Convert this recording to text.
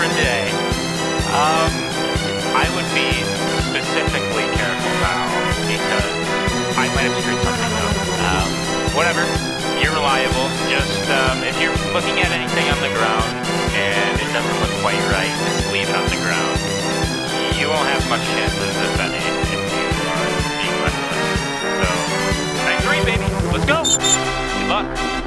for today. I would be specifically careful now because I might have screwed something up. Whatever, you're reliable. Just if you're looking at anything on the ground and it doesn't look quite right, just leave it on the ground. You won't have much chances, if any, if you are being reckless. So, 93, baby. Let's go. Good luck.